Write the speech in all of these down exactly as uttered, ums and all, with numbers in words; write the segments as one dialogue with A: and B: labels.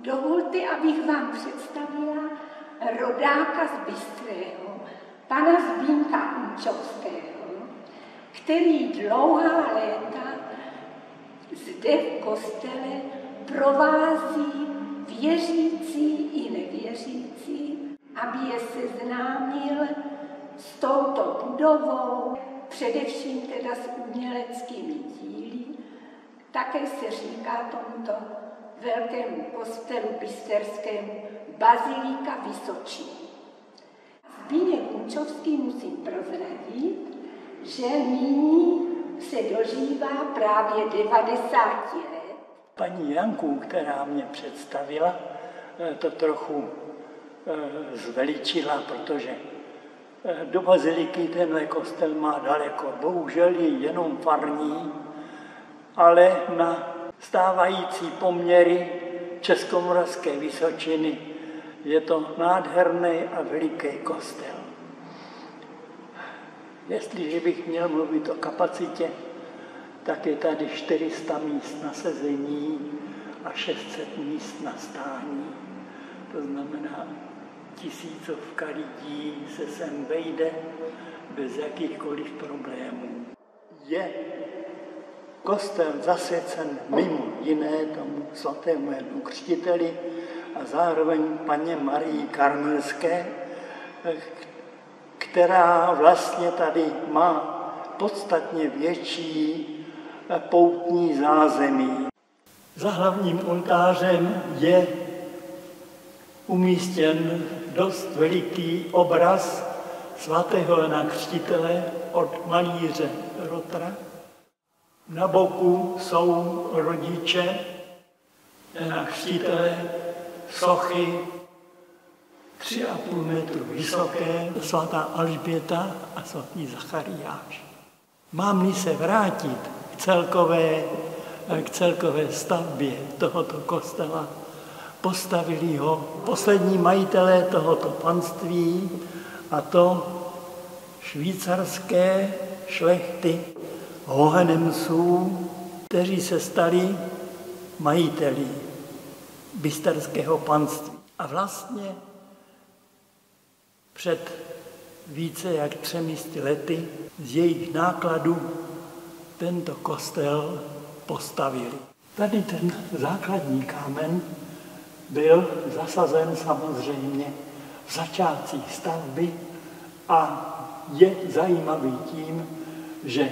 A: Dovolte, abych vám představila rodáka z Bystrého, pana Zbínka Unčovského, který dlouhá léta zde v kostele provází věřící i nevěřící, aby je seznámil s touto budovou, především teda s uměleckými díly. Také se říká tomuto velkému kostelu bysterskému Bazilika Vysočí. Zbíněk Unčovský musím prozradit, že nyní se dožívá právě devadesáti let.
B: Paní Janku, která mě představila, to trochu zveličila, protože do baziliky tenhle kostel má daleko. Bohužel je jenom farní, ale na stávající poměry Českomoravské Vysočiny je to nádherný a veliký kostel. Jestliže bych měl mluvit o kapacitě, tak je tady čtyři sta míst na sezení a šest set míst na stání. To znamená, tisícovka lidí se sem vejde bez jakýchkoliv problémů. Je kostel zasvěcen mimo jiné tomu svatému Janu Křtiteli a zároveň paně Marii Karmelské, která vlastně tady má podstatně větší poutní zázemí. Za hlavním oltářem je umístěn dost veliký obraz svatého Jana Křtitele od malíře Rotra. Na boku jsou rodiče Jana Křtitele, sochy tři a půl metru vysoké, svatá Alžběta a svatý Zachariáš. Mám-li se vrátit k celkové, k celkové stavbě tohoto kostela, postavili ho poslední majitelé tohoto panství, a to švýcarské šlechty Hohenemsů, kteří se stali majiteli bysterského panství. A vlastně před více jak třemi sty lety z jejich nákladů tento kostel postavili. Tady ten základní kámen byl zasazen samozřejmě v začátcích stavby a je zajímavý tím, že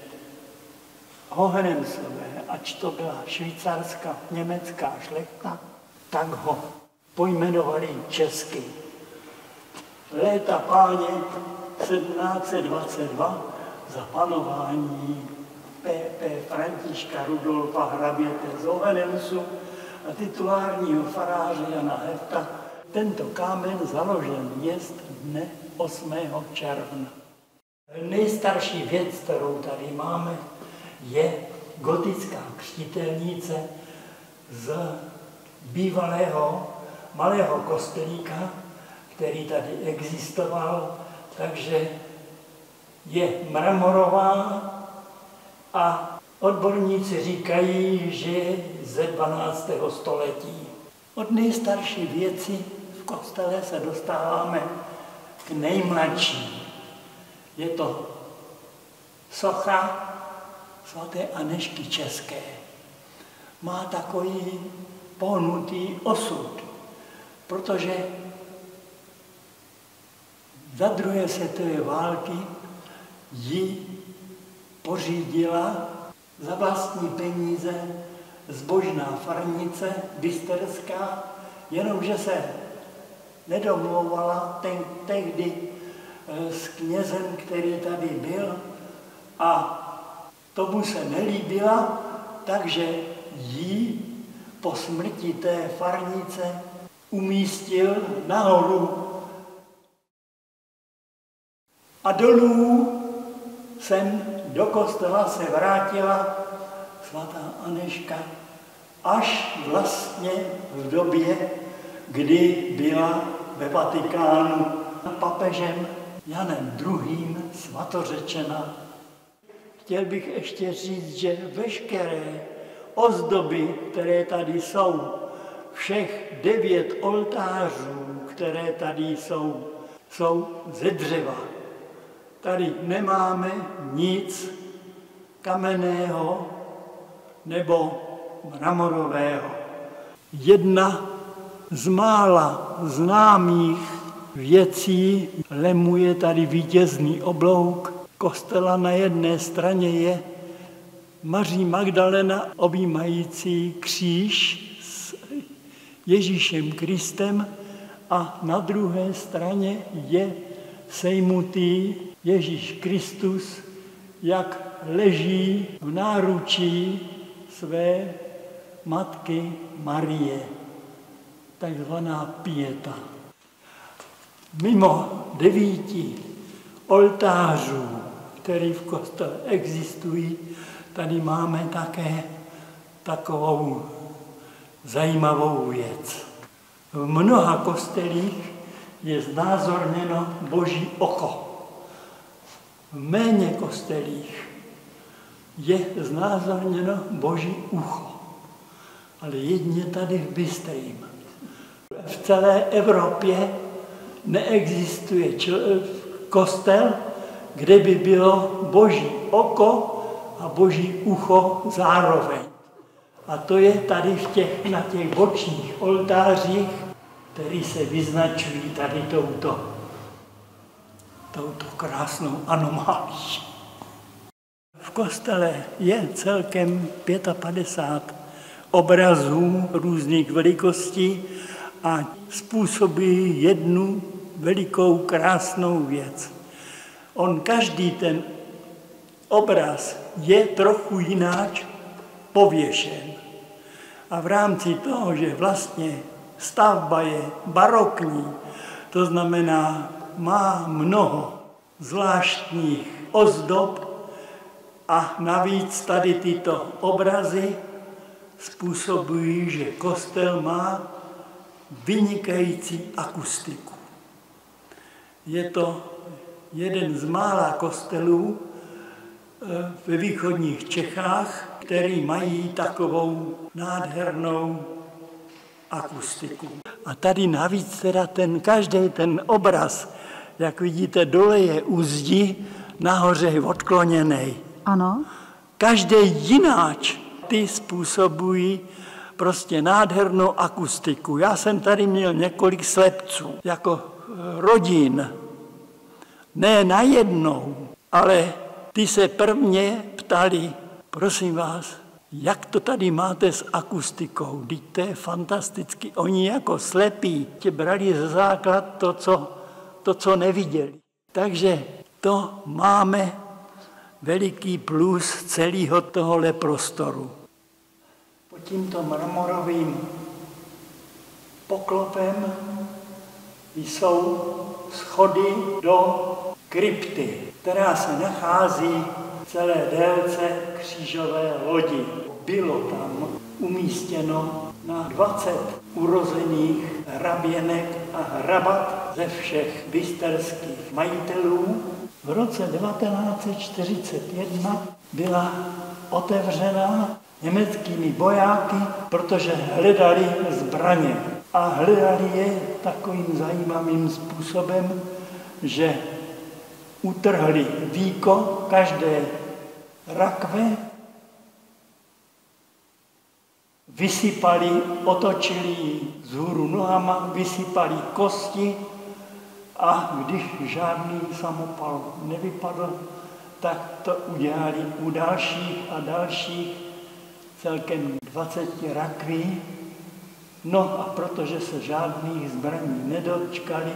B: Hohenemsové, ač to byla švýcarská, německá šlechta, tak ho pojmenovali česky. Léta páně sedmnáct set dvacet dva za panování P P Františka Rudolfa hraběte z Hohenemsu a titulárního faráře Jana Hefta tento kámen založen jest dne osmého června. Nejstarší věc, kterou tady máme, je gotická křtitelnice z bývalého malého kostelíka, který tady existoval, takže je mramorová a odborníci říkají, že je ze dvanáctého století. Od nejstarší věci v kostele se dostáváme k nejmladší. Je to socha svaté Anežky České. Má takový pohnutý osud, protože za druhé světové války ji pořídila za vlastní peníze zbožná farnice bysterská, jenomže se nedomlouvala ten, tehdy s knězem, který tady byl, a tomu se nelíbila, takže ji po smrti té farnice umístil nahoru. A dolů sem do kostela se vrátila svatá Anežka až vlastně v době, kdy byla ve Vatikánu papežem Janem druhým svatořečena. Chtěl bych ještě říct, že veškeré ozdoby, které tady jsou všech devět oltářů, které tady jsou, jsou ze dřeva. Tady nemáme nic kamenného nebo mramorového. Jedna z mála známých věcí lemuje tady vítězný oblouk kostela. Na jedné straně je Maří Magdalena objímající kříž s Ježíšem Kristem a na druhé straně je sejmutý Ježíš Kristus, jak leží v náručí své matky Marie, takzvaná pieta. Mimo devíti oltářů, které v kostele existují, tady máme také takovou zajímavou věc. V mnoha kostelích je znázorněno Boží oko. V méně kostelích je znázorněno Boží ucho. Ale jedině tady v Bystrým. V celé Evropě neexistuje kostel, kde by bylo Boží oko a Boží ucho zároveň. A to je tady v těch, na těch bočních oltářích, které se vyznačují tady touto, touto krásnou anomálií. V kostele je celkem padesát pět obrazů různých velikostí a způsobí jednu velikou krásnou věc. On každý ten obraz je trochu jináč pověšen. A v rámci toho, že vlastně stavba je barokní, to znamená, má mnoho zvláštních ozdob a navíc tady tyto obrazy způsobují, že kostel má vynikající akustiku. Je to jeden z mála kostelů ve východních Čechách, který mají takovou nádhernou akustiku. A tady navíc teda ten, každý ten obraz, jak vidíte, dole je u zdi, nahoře je odkloněný.
C: Ano.
B: Každý jináč ty způsobují prostě nádhernou akustiku. Já jsem tady měl několik slepců, jako rodin. Ne najednou, ale ty se prvně ptali, prosím vás, jak to tady máte s akustikou? Vždyť to je fantasticky. Oni jako slepí tě brali za základ to, co, to, co neviděli. Takže to máme veliký plus celého tohohle prostoru. Pod tímto mramorovým poklopem jsou schody do krypty, která se nachází v celé délce křížové lodi. Bylo tam umístěno na dvacet urozených hraběnek a hrabat ze všech bysterských majitelů. V roce devatenáct set čtyřicet jedna byla otevřena německými vojáky, protože hledali zbraně. A hledali je takovým zajímavým způsobem, že utrhli víko každé rakve, vysypali, otočili ji vzhůru nohama, vysypali kosti a když žádný samopal nevypadl, tak to udělali u dalších a dalších celkem dvaceti rakví. No a protože se žádných zbraní nedočkali,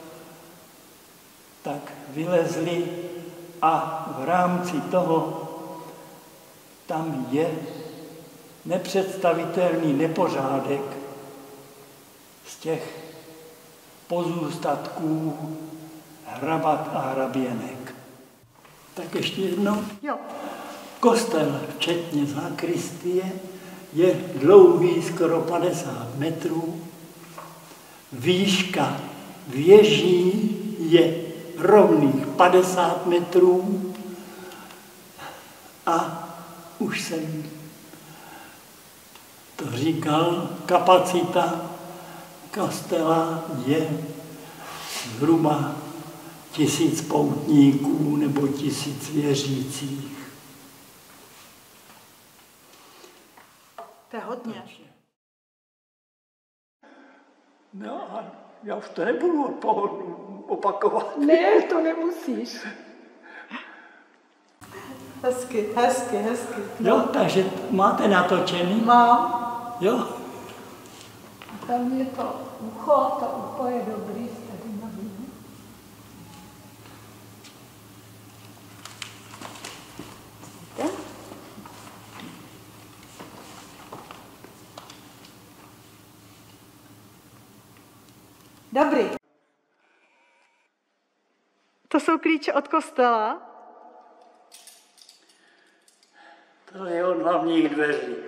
B: tak vylezli a v rámci toho tam je nepředstavitelný nepořádek z těch pozůstatků hrabat a hraběnek. Tak ještě jednou.
C: Jo.
B: Kostel, včetně sakristie, je dlouhý skoro padesát metrů. Výška věží je rovných padesát metrů a už jsem To říkal, kapacita kostela je zhruba tisíc poutníků nebo tisíc věřících.
C: To je hodně.
B: No a já už to nebudu opakovat.
A: Ne, to nemusíš.
C: Hezky, hezky, hezky.
B: Jo, takže máte natočený?
C: Mám.
B: Jo.
A: Tam je to ucho, to ucho je dobrý, tady nabídnu.
C: Dobrý. To jsou klíče od kostela?
B: To je od hlavních dveří.